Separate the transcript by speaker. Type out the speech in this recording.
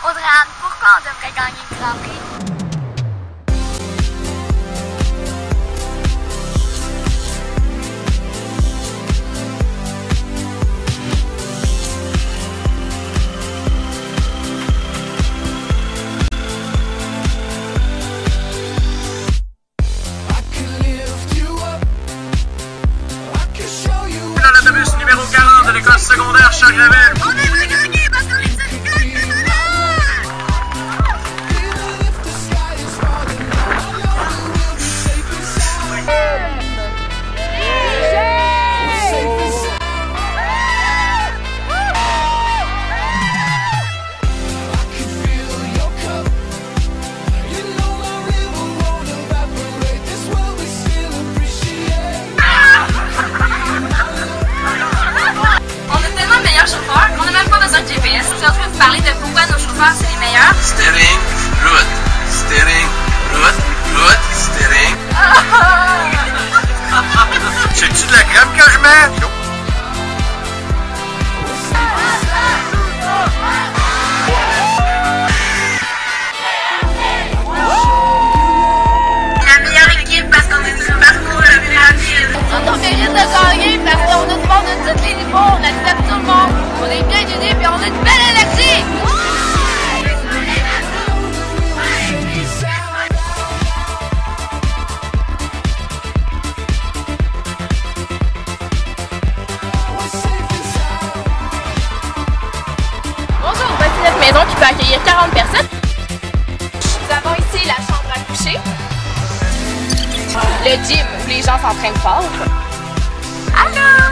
Speaker 1: Audrey-Anne, pourquoi on devrait gagner le Grand Prix?
Speaker 2: Dans l'autobus numéro 40 de l'école secondaire Charles-Gravel.
Speaker 1: On devrait gagner parce qu'on est sur le de malade!
Speaker 3: Chauffeurs, on n'a même pas besoin de GPS. Je suis en train de vous parler de pourquoi nos chauffeurs c'est les meilleurs.
Speaker 2: Steering, route. Steering, route, route, steering. C'est-tu de la crème que je mets?
Speaker 3: La meilleure équipe parce qu'on est sur le parcours le plus rapide.
Speaker 4: On mérite de gagner parce qu'on a du monde de tous les niveaux, on accepte tout le monde, on est bien unis puis on a une belle énergie! Bonjour, voici notre maison qui peut accueillir 40 personnes. Nous avons ici la chambre à coucher, le gym où les gens s'entraînent fort.
Speaker 3: Allô?